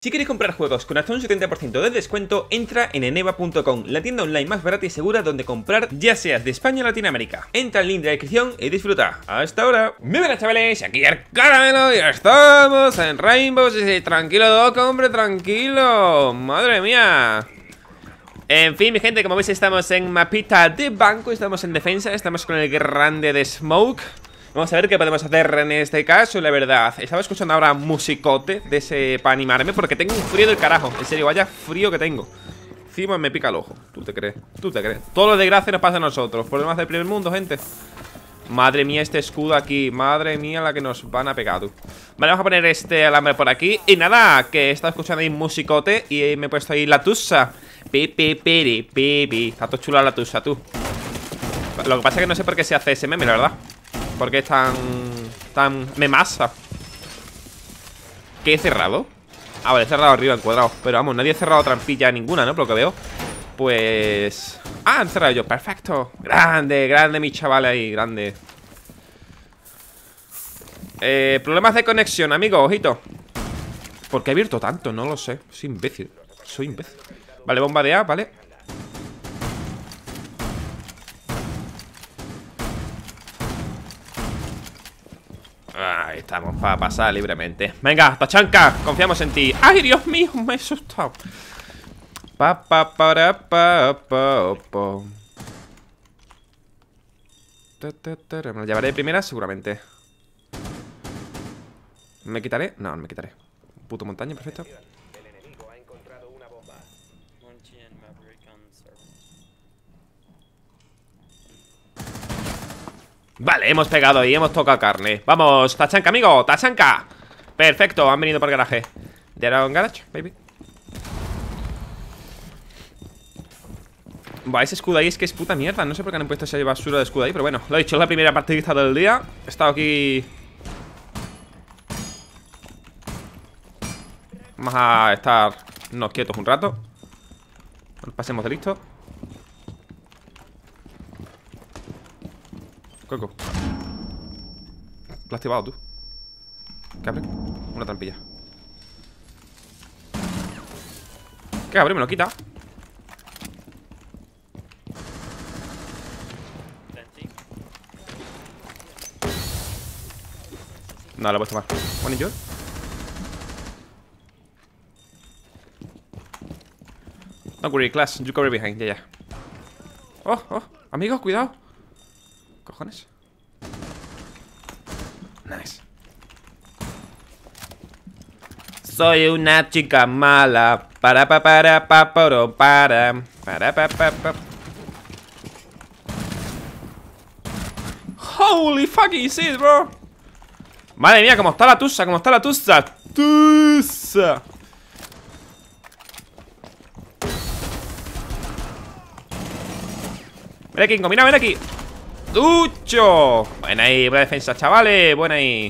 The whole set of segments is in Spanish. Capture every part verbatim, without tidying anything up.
Si quieres comprar juegos con hasta un setenta por ciento de descuento, entra en eneba punto com, la tienda online más barata y segura donde comprar, ya seas de España o Latinoamérica. Entra al link de la descripción y disfruta. ¡Hasta ahora! Muy buenas, chavales, aquí el Caramelo y estamos en Rainbow Six. Tranquilo, Doc, hombre, tranquilo. Madre mía. En fin, mi gente, como veis estamos en mapita de banco, estamos en defensa, estamos con el grande de Smoke. Vamos a ver qué podemos hacer en este caso, la verdad. Estaba escuchando ahora musicote de ese para animarme, porque tengo un frío del carajo. En serio, vaya frío que tengo. Encima me pica el ojo. ¿Tú te crees? ¿Tú te crees? Todo lo de gracia nos pasa a nosotros. Problemas del primer mundo, gente. Madre mía, este escudo aquí. Madre mía, la que nos van a pegar, tú. Vale, vamos a poner este alambre por aquí. Y nada, que he estado escuchando ahí musicote y me he puesto ahí la tusa. Pi, pi, pi, pi, pi. Está todo chula la tusa, tú. Lo que pasa es que no sé por qué se hace ese meme, la verdad. Porque es tan... tan... me masa. ¿Qué he cerrado? Ah, vale, he cerrado arriba en cuadrado. Pero vamos, nadie ha cerrado trampilla ninguna, ¿no? Por lo que veo. Pues... ah, han cerrado yo, perfecto. Grande, grande mi chaval ahí, grande. Eh, problemas de conexión, amigo, ojito. ¿Por qué he abierto tanto? No lo sé, soy imbécil. Soy imbécil. Vale, bomba de A, vale. Ahí estamos, para pasar libremente. Venga, Tachanka, confiamos en ti. ¡Ay, Dios mío! Me he asustado. Pa, pa, para, pa, pa, pa. Me lo llevaré de primera, seguramente. ¿Me quitaré? No, no me quitaré. Puto montaña, perfecto. Vale, hemos pegado y hemos tocado carne. Vamos, Tachanka, amigo, Tachanka. Perfecto, han venido por garaje. ¿De ahora un garage, baby? Buah, ese escudo ahí es que es puta mierda. No sé por qué han puesto esa basura de escudo ahí, pero bueno, lo he dicho, es la primera partidita del día. He estado aquí. Vamos a estarnos quietos un rato. Nos pasemos de listo. Coco. Lo has activado tú. ¿Qué abre? Una trampilla. ¿Qué abre? Me lo quita. No, lo he puesto mal. One injured. Don't worry, class. You cover behind. Ya, ya. Oh, oh. Amigos, cuidado. ¿Cojones? Nice. Soy una chica mala. Para pa para pa para para para pa pa pa. Holy fucking shit, bro. Madre mía, cómo está la tusa, cómo está la tusa. Tusa. Ven aquí, mira, ven aquí. ¡Ducho! Buena ahí, buena defensa, chavales. Buena ahí.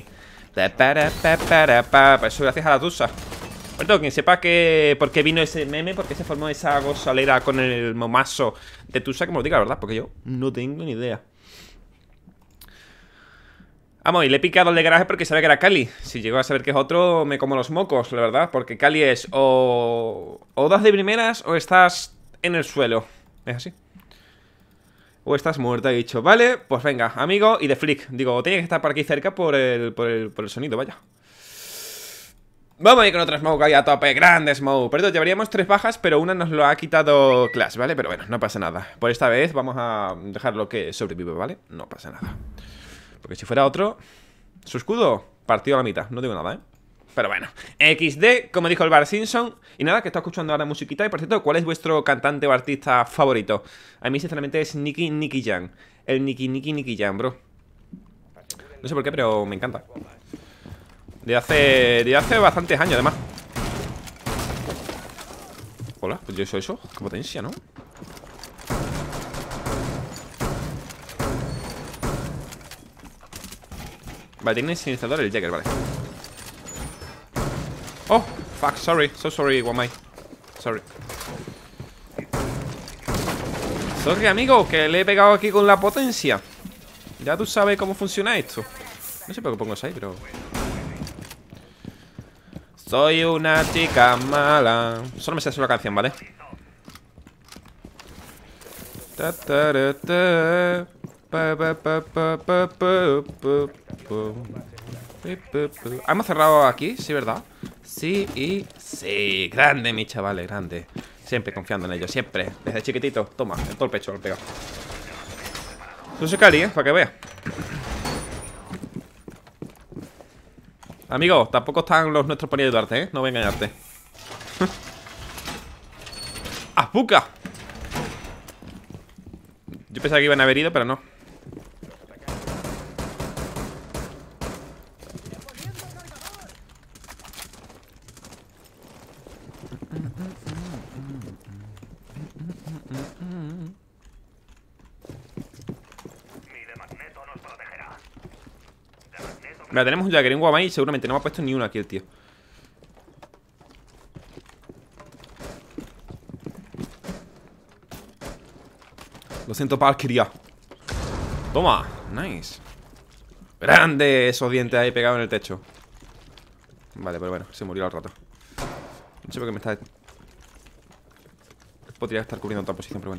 Eso gracias a la tusa. Bueno, quien sepa que por qué vino ese meme, por qué se formó esa gozalera con el momazo de tusa, que me lo diga, la verdad, porque yo no tengo ni idea. Vamos, y le he picado el de garaje porque sabía que era Cali. Si llego a saber que es otro, me como los mocos, la verdad. Porque Cali es o... o das de primeras o estás en el suelo. Es así. O estás muerta, he dicho. Vale, pues venga, amigo y de flick. Digo, tiene que estar por aquí cerca por el, por el, por el sonido, vaya. Vamos a ir con otra Smoke ahí a tope. Grande Smoke. Perdón, llevaríamos tres bajas, pero una nos lo ha quitado Clash, ¿vale? Pero bueno, no pasa nada. Por esta vez vamos a dejarlo que sobrevive, ¿vale? No pasa nada. Porque si fuera otro, su escudo partido a la mitad. No digo nada, ¿eh? Pero bueno, equis de, como dijo el Bar Simpson. Y nada, que está escuchando ahora musiquita. Y por cierto, ¿cuál es vuestro cantante o artista favorito? A mí sinceramente es Nicky Nicky Jam. El Nicky Nicky Nicky Jam, bro. No sé por qué, pero me encanta. De hace, de hace bastantes años, además. Hola, pues yo soy eso. Qué potencia, ¿no? Vale, tiene sintetizador el Jagger, vale. Oh, fuck, sorry, so sorry, Wamai. Sorry. Sorry, amigo, que le he pegado aquí con la potencia. Ya tú sabes cómo funciona esto. No sé por qué pongo eso ahí, pero... soy una chica mala. Solo me sé la canción, ¿vale? Ta, ta, ra, ta, pa, pa, pa, pa, pa, pa, pa, pa. Hemos cerrado aquí, sí, ¿verdad? Sí y sí. Grande, mi chavales, grande. Siempre confiando en ellos, siempre. Desde chiquitito, toma, en todo el pecho lo he pegado. Eso soy Cali, ¿eh? Para que veas. Amigo, tampoco están los nuestros por ayudarte, ¿eh? No voy a engañarte. ¡Azpuca! Yo pensaba que iban a haber ido, pero no. Mira, tenemos un Jagger y un Guamai y seguramente no me ha puesto ni uno aquí el tío. Lo siento, Valkyria. Toma, nice. Grande esos dientes ahí pegados en el techo. Vale, pero bueno, se murió al rato. No sé por qué me está... Podría estar cubriendo otra posición, pero bueno.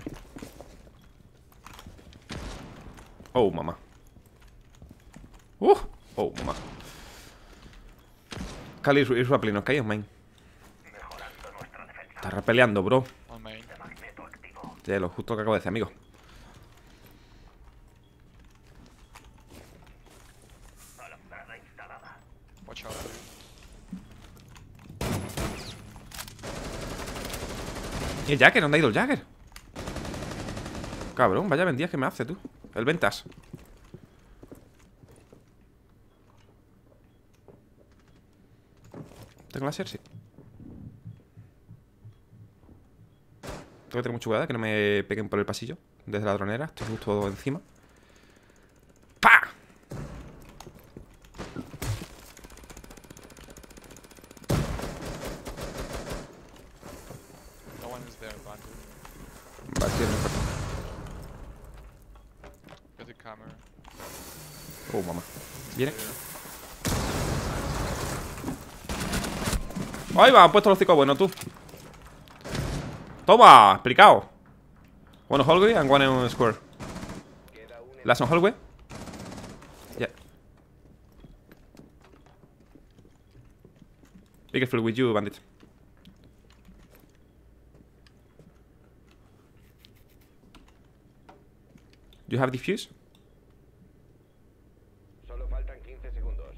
Oh, mamá. Uh, oh, mamá. Cali is rappelling, ok, on main. Está repeleando, bro. Ya, lo justo lo que acabo de decir, amigo. ¿Y el Jagger? ¿Dónde ha ido el Jagger? Cabrón, vaya vendías que me hace tú. El ventas. ¿Tengo láser? Sí. Tengo que tener mucho cuidado que no me peguen por el pasillo desde la dronera. Estoy justo encima. ¡Pah! Oh, mamá. Viene. Ahí va, han puesto los hocico bueno, tú. Toma, explicado. One on hallway and one on square. Last on hallway. Yeah. Be careful with you, bandit. You have defuse? Solo faltan quince segundos.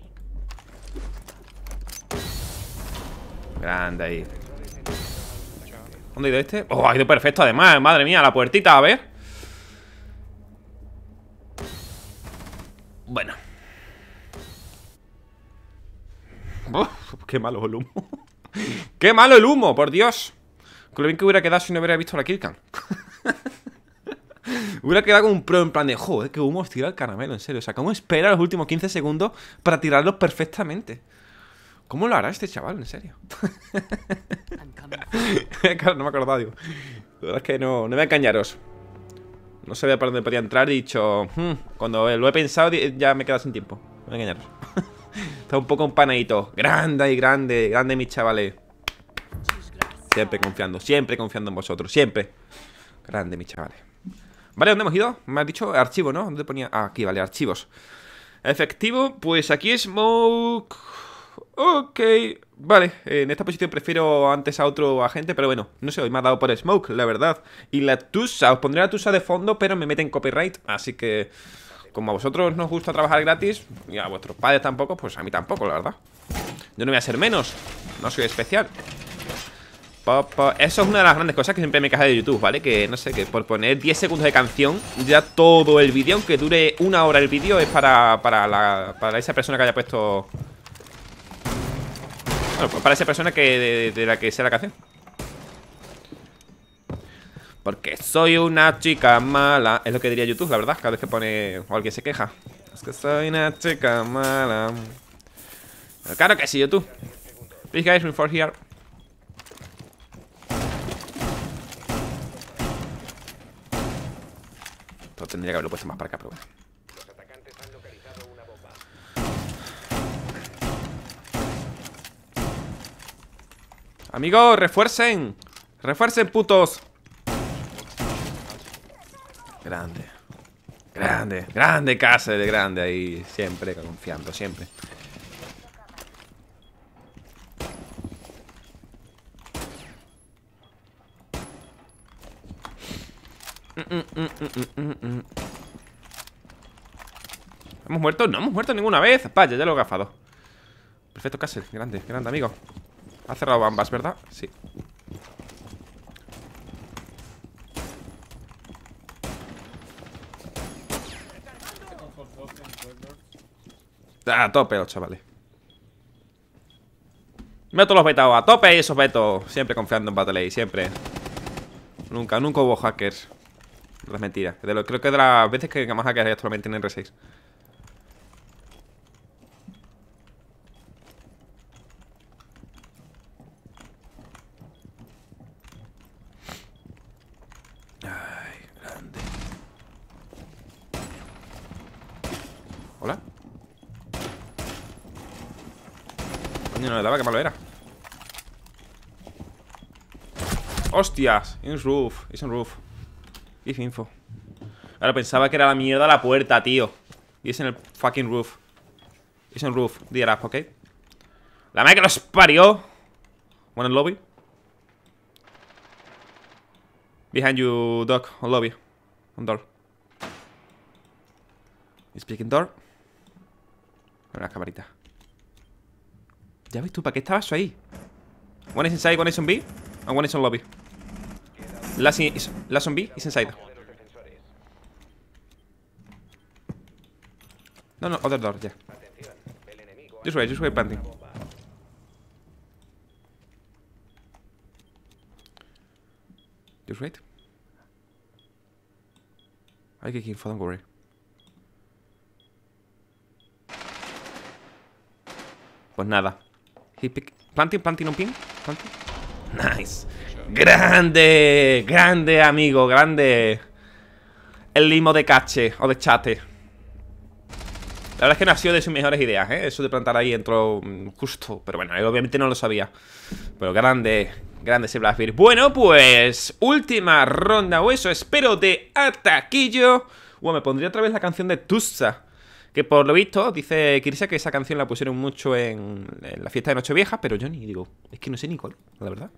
Grande ahí. ¿Dónde ha ido este? Oh, ha ido perfecto además, madre mía, la puertita, a ver. Bueno. Uf, qué malo el humo. Qué malo el humo, por Dios. Con lo bien que hubiera quedado si no hubiera visto la killcam. Hubiera quedado como un pro en plan de, joder, qué humo os tira el caramelo, en serio. O sea, ¿cómo espera los últimos quince segundos para tirarlos perfectamente? ¿Cómo lo hará este chaval, en serio? Claro, no me he acordado, digo. La verdad es que no, no voy a engañaros. No sabía por dónde podía entrar y he dicho, hmm, cuando lo he pensado ya me he quedado sin tiempo. No voy a engañaros. Está un poco empanadito. Grande y grande, grande mis chavales. Siempre confiando, siempre confiando en vosotros, siempre. Grande mis chavales. Vale, ¿dónde hemos ido? Me has dicho archivo, ¿no? ¿Dónde ponía? Ah, aquí, vale, archivos. Efectivo, pues aquí es Smoke. Ok, vale, en esta posición prefiero antes a otro agente, pero bueno, no sé, hoy me ha dado por Smoke, la verdad. Y la Tusa, os pondré la Tusa de fondo, pero me meten copyright, así que como a vosotros nos gusta trabajar gratis, y a vuestros padres tampoco, pues a mí tampoco, la verdad. Yo no voy a ser menos, no soy especial. Eso es una de las grandes cosas que siempre me queja de YouTube, ¿vale? Que no sé, que por poner diez segundos de canción, ya todo el vídeo, aunque dure una hora el vídeo, es para, para, la, para esa persona que haya puesto... Bueno, pues para esa persona que de, de la que sea la canción. Porque soy una chica mala. Es lo que diría YouTube, la verdad, cada vez que pone o alguien se queja. Es que soy una chica mala. Pero claro que sí, YouTube. Please guys, reinforce here. Esto tendría que haberlo puesto más para acá, pero bueno. Los atacantes han localizado una bomba. Amigos, refuercen. Refuercen, putos. Grande. Grande, grande casa de grande ahí. Siempre confiando, siempre. Mm, mm, mm, mm, mm, mm. ¿Hemos muerto? No hemos muerto ninguna vez. Vaya, ya lo he gafado. Perfecto, Castle, grande, grande, amigo. Ha cerrado ambas, ¿verdad? Sí. A tope los chavales. Meto los betaos a tope y esos betos. Siempre confiando en Battle.A, siempre. Nunca, nunca hubo hackers. No es mentira. De lo, creo que de las veces que más hackers hay actualmente en R seis. Ay, grande. Hola. Coño, no le daba, que malo era. Hostias, in roof, is in roof. Give info. Ahora pensaba que era la mierda la puerta, tío. Y es en el fucking roof. Es en roof, dirás, ok. La madre que los parió. One in lobby. Behind you, dog, on lobby. On door. Speaking door. Una camarita. Ya ves tú, ¿para qué estabas ahí? One is inside, one is on B, and one is on lobby. Last, is, last on B is inside. No, no, other door, yeah. Just wait, just wait, planting. Just wait. I get info, don't worry. Pues nada. He pick. Planting, planting, un ping. Planting. Nice. Grande, grande, amigo, grande. El limo de cache o de chate. La verdad es que no ha sido de sus mejores ideas, ¿eh? Eso de plantar ahí entró justo. Pero bueno, él obviamente no lo sabía. Pero grande, grande ese Blackbeard. Bueno, pues última ronda o eso, espero, de ataquillo. Bueno, me pondría otra vez la canción de Tussa. Que por lo visto, dice Kirsa que esa canción la pusieron mucho en, en la fiesta de Nochevieja. Pero yo ni digo, es que no sé ni cuál, la verdad.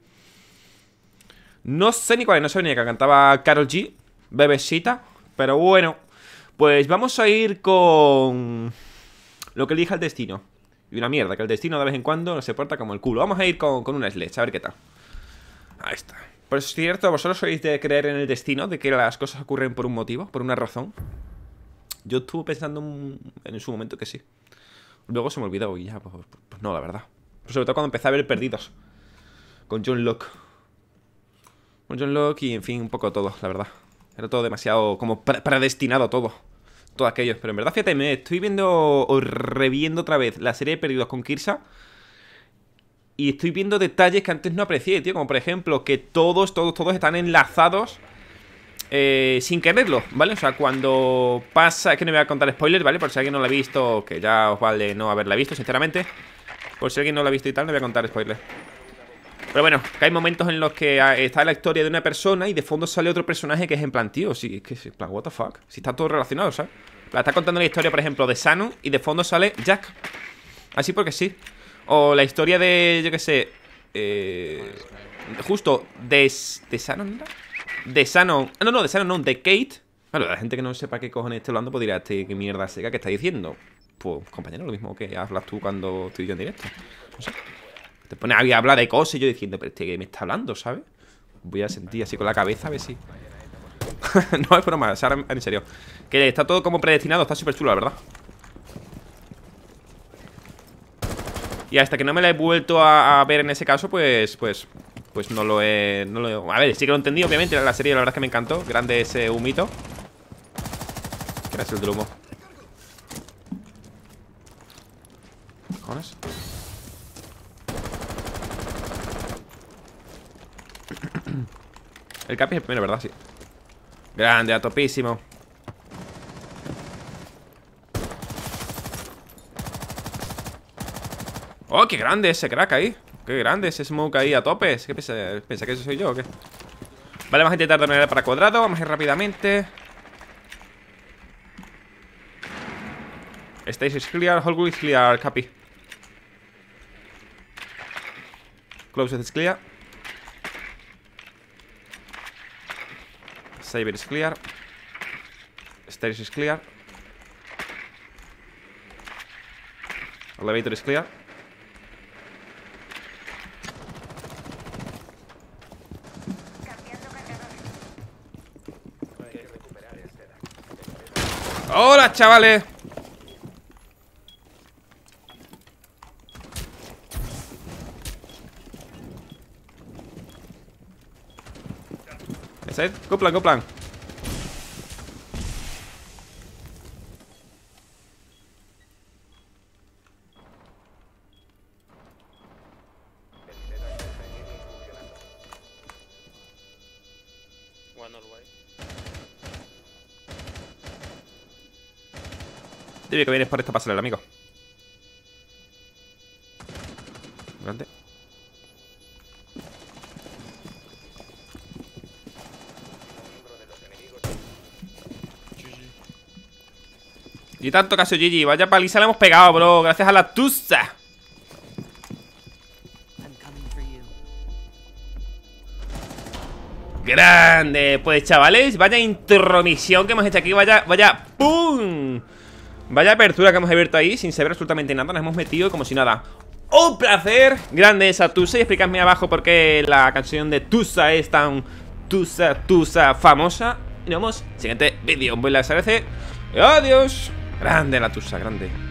No sé ni cuál es, no sé ni que cantaba Karol G, Bebecita. Pero bueno, pues vamos a ir con lo que elija el destino. Y una mierda, que el destino de vez en cuando se porta como el culo. Vamos a ir con, con una Sledge, a ver qué tal. Ahí está. Por cierto, vosotros sois de creer en el destino, de que las cosas ocurren por un motivo, por una razón. Yo estuve pensando en su momento que sí. Luego se me olvidó y ya, pues, pues no, la verdad. Pero sobre todo cuando empecé a ver Perdidos. Con John Locke. Con John Locke y en fin, un poco todo, la verdad. Era todo demasiado como pre predestinado todo. Todo aquello. Pero en verdad, fíjate, me estoy viendo o reviendo otra vez la serie de Perdidos con Kirsa. Y estoy viendo detalles que antes no aprecié, tío. Como por ejemplo, que todos, todos, todos están enlazados. Eh, sin quererlo, ¿vale? O sea, cuando pasa... Es que no me voy a contar spoilers, ¿vale? Por si alguien no lo ha visto, que ya os vale no haberla visto, sinceramente. Por si alguien no lo ha visto y tal, no voy a contar spoilers. Pero bueno, que hay momentos en los que está la historia de una persona y de fondo sale otro personaje que es en plan, tío, sí, es que es en plan, what the fuck. Si está todo relacionado, ¿sabes? La está contando la historia, por ejemplo, de Shannon y de fondo sale Jack. Así porque sí. O la historia de, yo qué sé, eh, justo de, de Shannon, ¿no? De Shannon, no, no, de Shannon, no, de Kate. Bueno, la gente que no sepa qué cojones estoy hablando, pues dirá, este, qué mierda seca que está diciendo. Pues, compañero, lo mismo que hablas tú cuando estoy yo en directo. No sé. Te pones a hablar de cosas y yo diciendo, pero este que me está hablando, ¿sabes? Voy a sentir así con la cabeza a ver si... No, es broma, o sea, en serio. Que está todo como predestinado, está súper chulo, la verdad. Y hasta que no me la he vuelto a, a ver en ese caso, pues... Pues... Pues no lo he... No lo he... A ver, sí que lo he entendido, obviamente. La serie, la verdad es que me encantó. Grande ese humito. ¿Qué era el del humo? ¿Qué cojones? El Capi es el primero, ¿verdad? Sí. Grande, a topísimo. Oh, qué grande ese crack ahí. Qué grande ese smoke ahí a topes. ¿Qué piensa? ¿Piensa que eso soy yo o qué? Vale, vamos a intentar terminar para cuadrado. Vamos a ir rápidamente. Stage is clear, whole is clear, copy. Close is clear. Saber is clear. Stairs is clear. Elevator is clear. ¡Hola, chavales! ¿Ese? Go plan, go plan. Dime que vienes por esta pasarela, amigo. Grande. Y tanto caso, G G. Vaya paliza le hemos pegado, bro. Gracias a la tusa. Grande. Pues, chavales, vaya intromisión que hemos hecho aquí. Vaya, vaya, ¡pum! Vaya apertura que hemos abierto ahí sin saber absolutamente nada. Nos hemos metido como si nada. ¡Un placer! Grande esa tusa. Y explicadme abajo por qué la canción de Tusa es tan Tusa, Tusa famosa. Y nos vemos en el siguiente vídeo. Un buen like, agradece. Adiós. Grande la tusa, grande.